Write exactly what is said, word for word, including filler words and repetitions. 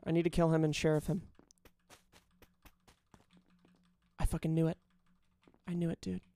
I need to kill him and sheriff him. I fucking knew it. I knew it, dude.